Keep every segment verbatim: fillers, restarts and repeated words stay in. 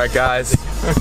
Alright guys,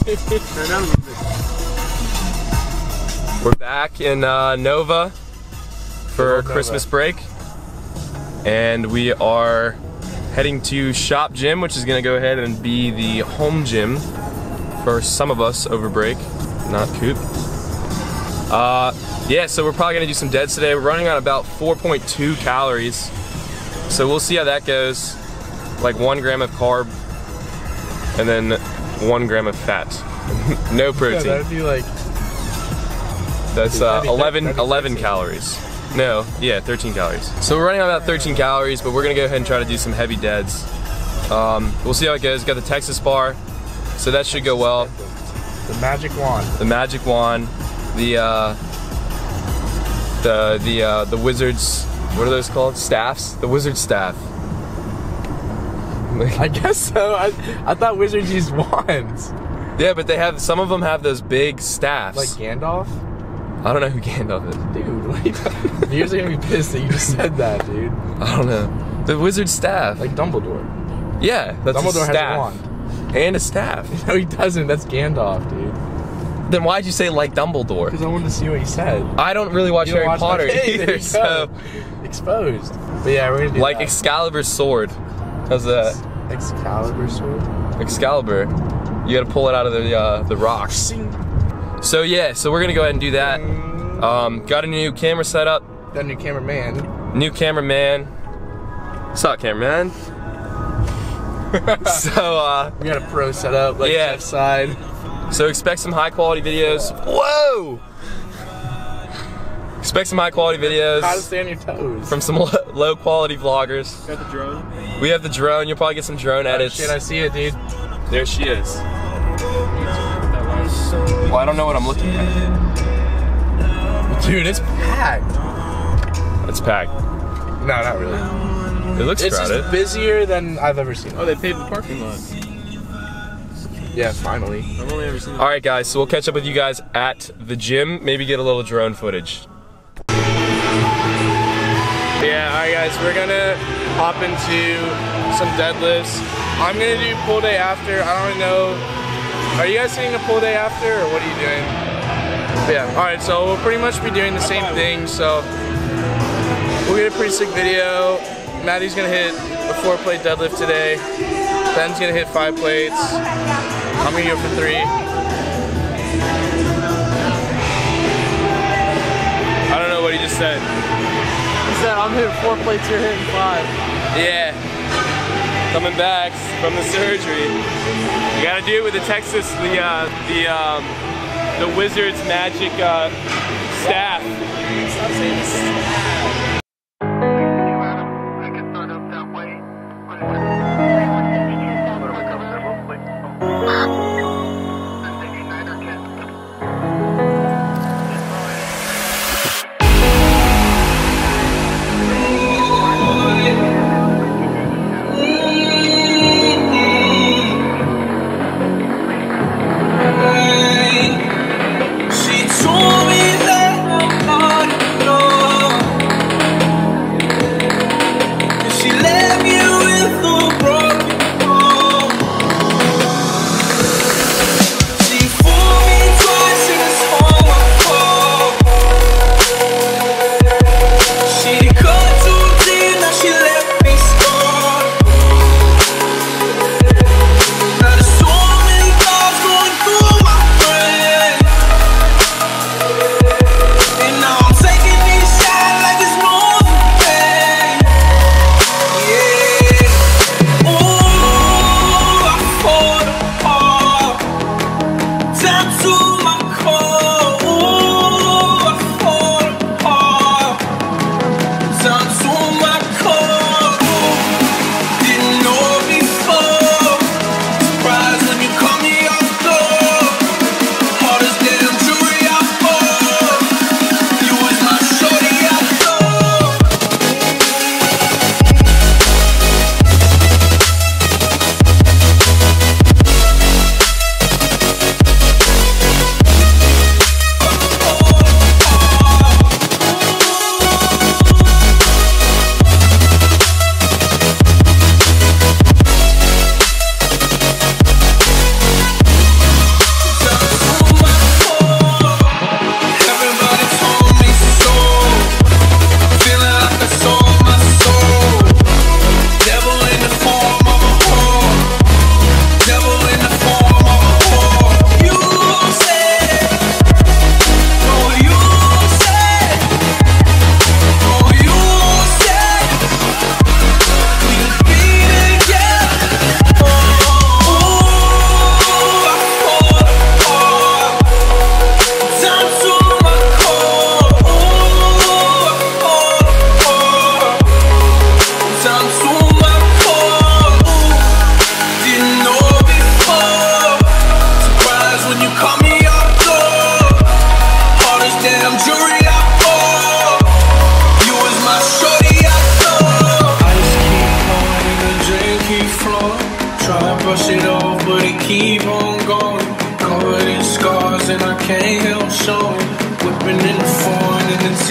we're back in uh, Nova for Christmas break, and we are heading to Shop Gym, which is going to go ahead and be the home gym for some of us over break, not Coop. Uh, yeah, so we're probably going to do some deads today. We're running on about four point two calories, so we'll see how that goes. Like one gram of carb, and then one gram of fat. No protein. Yeah, that'd be like... That's uh, eleven, eleven calories. No, yeah, thirteen calories. So we're running on about thirteen calories, but we're gonna go ahead and try to do some heavy deads. Um, we'll see how it goes. Got the Texas bar, so that should go well. The magic wand. The magic wand. The uh, the the uh, the wizards. What are those called? Staffs. The wizard staff. I guess so. I, I thought wizards used wands. Yeah, but they have, some of them have those big staffs. Like Gandalf? I don't know who Gandalf is. Dude, what are you talking? You're gonna be pissed that you just said that, dude. I don't know. The wizard staff. Like Dumbledore. Yeah, that's Dumbledore a staff. has a wand. And a staff. No, he doesn't. That's Gandalf, dude. Then why'd you say like Dumbledore? Because I wanted to see what he said. I don't really watch Harry watch Potter okay, either, so... Exposed. But yeah, we're gonna do like that. Excalibur's sword. How's that? Excalibur sword? Excalibur. You gotta pull it out of the uh, the rocks. So yeah, so we're gonna go ahead and do that. Um, got a new camera setup. Got a new cameraman. New cameraman. What's up, cameraman? So uh, we got a pro setup, like yeah. left side. So expect some high quality videos. Whoa! Expect some high quality videos. How to stay on your toes. From some low quality vloggers. Got the drone. We have the drone. You'll probably get some drone edits. Oh, shit, I see it, dude. There she is. Well, I don't know what I'm looking at. Dude, it's packed. It's packed. No, not really. It looks it's crowded. It's busier than I've ever seen. Oh, they paved the parking lot. Yeah, finally. I've only ever seen. All right, guys. So we'll catch up with you guys at the gym. Maybe get a little drone footage. Yeah, all right, guys. We're gonna hop into some deadlifts. I'm gonna do pull day after. I don't really know. Are you guys seeing a pull day after, or what are you doing? But yeah. All right. So we'll pretty much be doing the same thing. So we'll get a pretty sick video. Maddie's gonna hit a four plate deadlift today. Ben's gonna hit five plates. I'm gonna go for three. I don't know what he just said. He said, I'm hitting four plates, you're hitting five. Yeah. Coming back from the surgery. You gotta do it with the Texas, the uh, the um, the Wizards magic uh, staff. Stop saying this.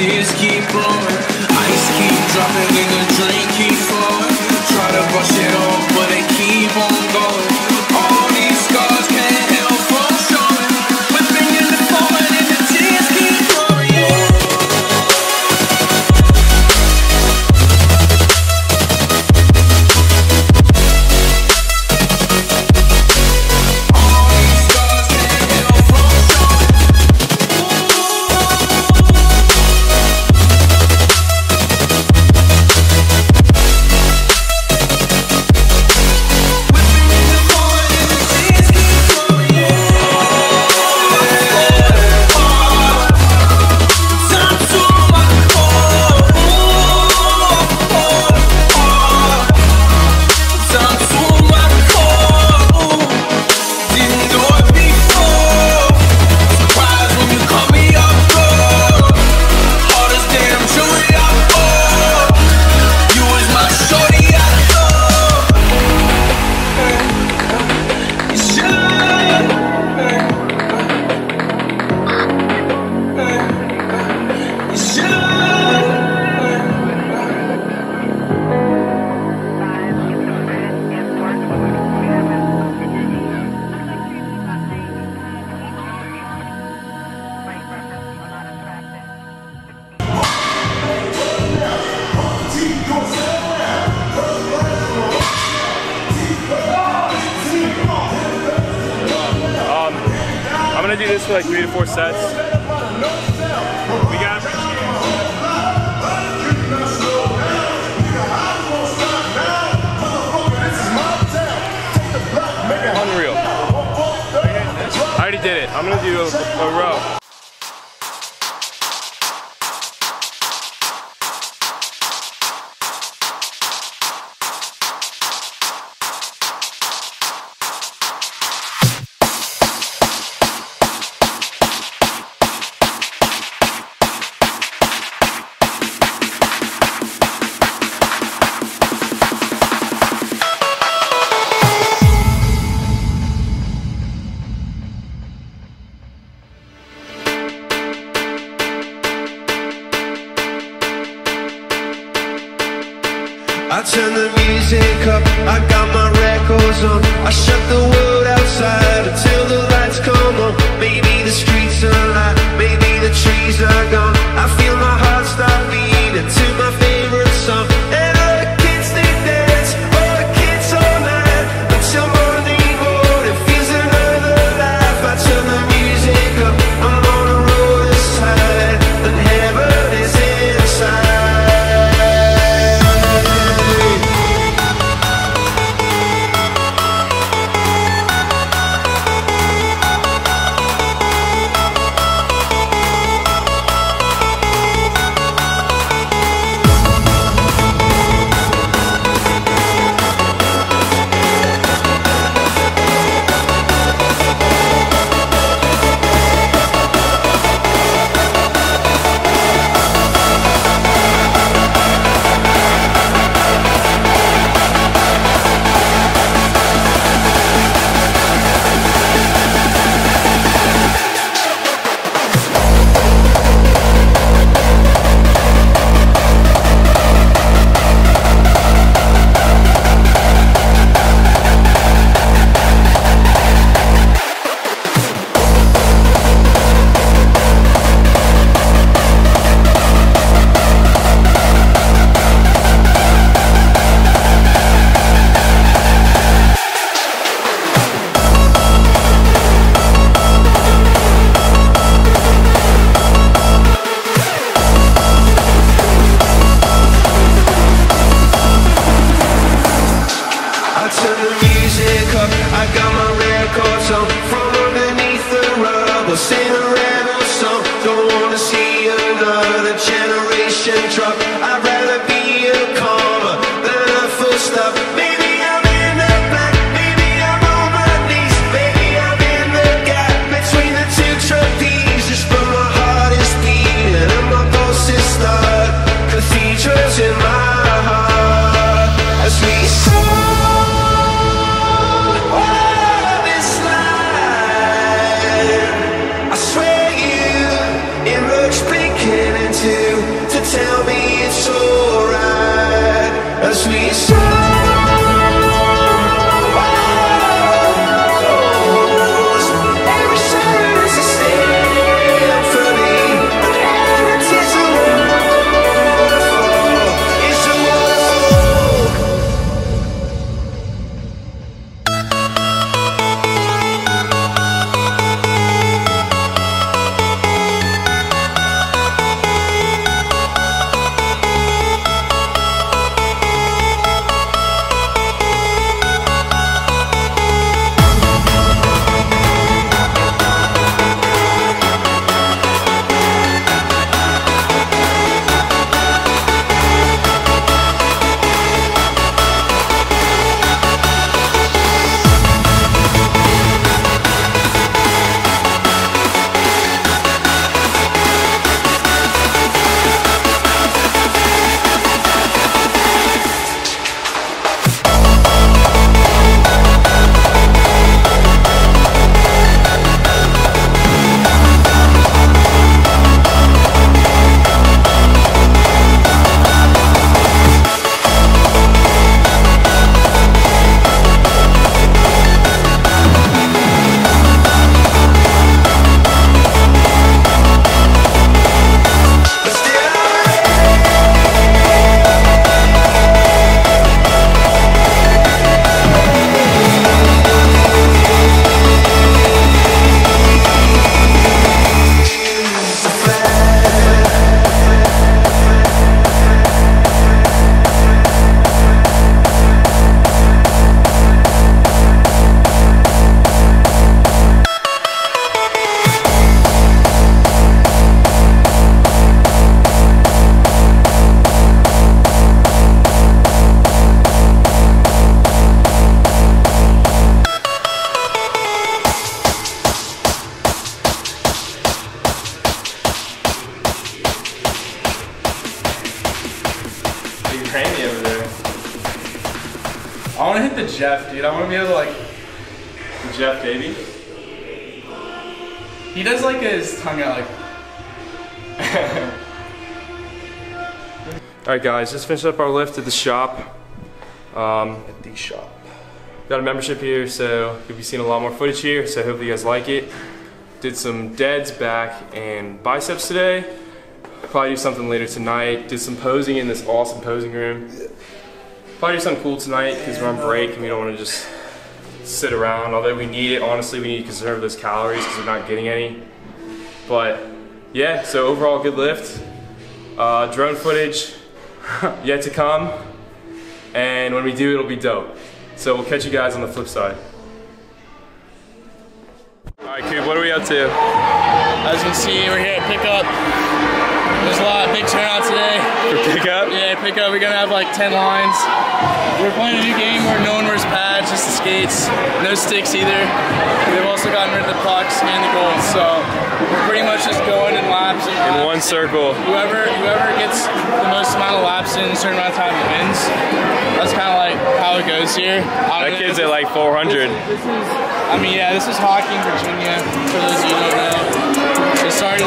tears keep blowing. Ice keep dropping and the drink keep flowing. Try to brush it off, but they keep on going. All these scars can't help from showing. Whipping in the falling and the tears keep flowing, yeah. I'm gonna do this for like three to four sets. We got unreal. I already did it. I'm gonna do a, a row. I turn the music up, I got my records on. I shut the world outside until the lights come on. Maybe the streets are alive, maybe the trees are gone. I feel my heart start beating to my favorite song. And all the kids they dance, all the kids all night until Monday morning feels another life. I turn the music up, I'm on a roller side, and heaven is inside. tranny over there. I want to hit the Jeff, dude. I want to be able to like. The Jeff, baby. He does like his tongue out like. Alright guys, just finished up our lift at the shop. Um, At the shop. got a membership here, so you'll be seeing a lot more footage here, so hopefully you guys like it. Did some deads, back, and biceps today. Probably do something later tonight. Did some posing in this awesome posing room. Probably do something cool tonight because we're on break and we don't want to just sit around. Although we need it, honestly, we need to conserve those calories because we're not getting any. But yeah, so overall good lift. Uh, drone footage yet to come. And when we do, it'll be dope. So we'll catch you guys on the flip side. Alright, Coop, what are we up to? As you can see, we're here at pickup. There's a lot of big turnout today. For pickup? Yeah, pickup. We're gonna have like ten lines. We're playing a new game where no one wears pads, just the skates. No sticks either. They've also gotten rid of the pucks and the goals, so we're pretty much just going in laps. And laps. In one circle. Whoever whoever gets the most amount of laps in a certain amount of time wins. That's kind of like how it goes here. That kid's at like four hundred. This, this is, I mean, yeah, this is hockey in Virginia, for those of you who don't know. It's starting.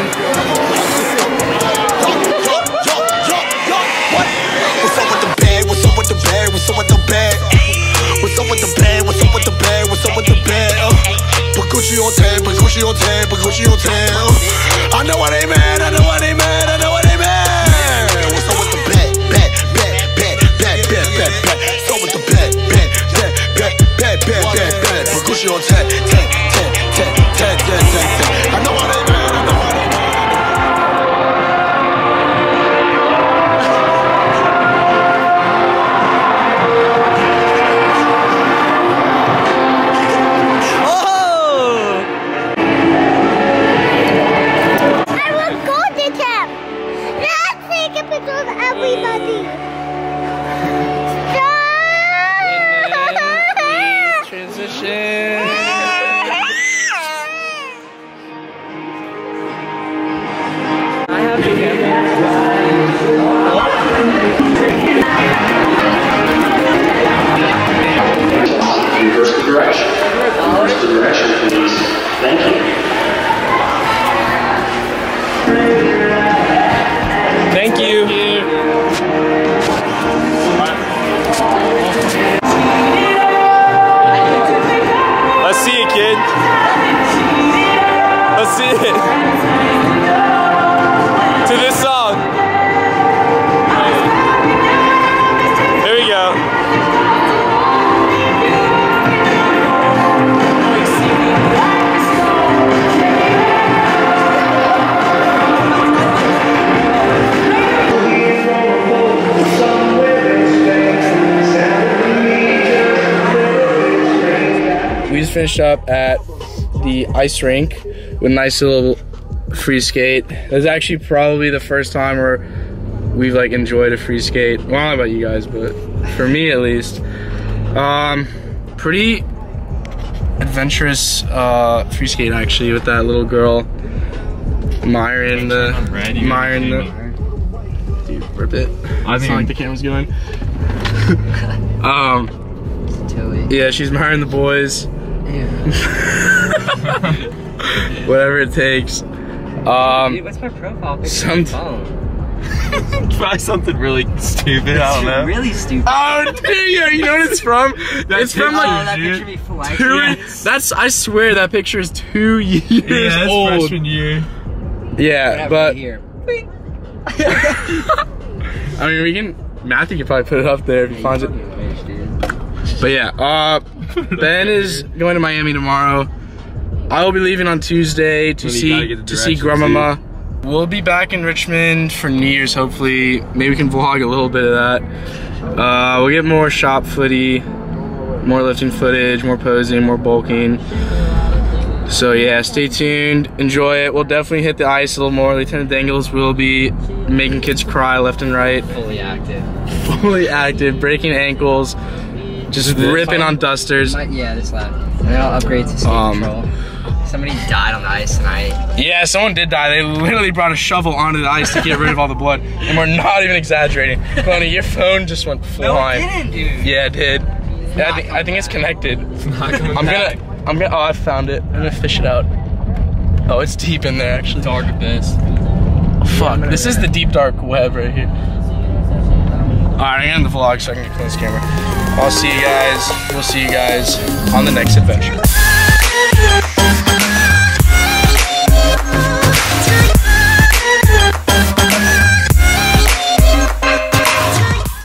What's up with the bag? What's up with the bag? What's up with the bag? What's up with the bag? What's up with the bag? What's up with the bag? Put Gucci on ten, put Gucci on ten, put Gucci on ten. I know what they mad, I know what they mad, I know what they mad. What's up with the bag? Bag, bag, bag, bag, bag, bag, bag. What's up with the bag? Bag, bag, bag, bag, bag, bag, bag. Put Gucci on ten, ten, ten, ten, ten, ten, ten, ten. I know what they mad, I know what they mad. Thank you. Let's see it, kid. Let's see it. To this song. Here we go. We just finished up at the ice rink with a nice little free skate. It was actually probably the first time where we've like enjoyed a free skate. Well, I don't know about you guys, but for me at least. Um, pretty adventurous uh, free skate actually with that little girl admiring the, admiring the, dude, rip it. I think like the camera's going. um, yeah, she's admiring the boys. Whatever it takes. Um, Dude, what's my profile picture some on your phone? Try something really stupid. I don't know. Really stupid. Oh, dude, you know what it's from? It's from Oh, like that picture before I two. yes. That's I swear that picture is two years Yeah, that's old. freshman year. Yeah, Whatever, but right here. I mean, we can. Matthew could probably put it up there if he finds it. But yeah, uh, Ben is going to Miami tomorrow. I will be leaving on Tuesday to Well, you see gotta get the to see directions, Grandmama. We'll be back in Richmond for New Year's, hopefully. Maybe we can vlog a little bit of that. Uh, we'll get more shop footy, more lifting footage, more posing, more bulking. So yeah, stay tuned, enjoy it. We'll definitely hit the ice a little more. Lieutenant Dangles will be making kids cry left and right. Fully active. Fully active, breaking ankles, just ripping on dusters. Might, yeah, this lap. And then I'll upgrade to skate Um, control. somebody died on the ice tonight. Yeah, someone did die. They literally brought a shovel onto the ice to get rid of all the blood. And we're not even exaggerating. Connie, your phone just went flying. No, it didn't, dude. Yeah, it did. Yeah, I, think, I think it's connected. It's not coming I'm back. gonna, I'm gonna, oh, I found it. I'm gonna fish it out. Oh, it's deep in there, actually. Dark abyss. Fuck, this is the deep dark web right here. Alright, I'm gonna end the vlog so I can get close camera. I'll see you guys, we'll see you guys on the next adventure.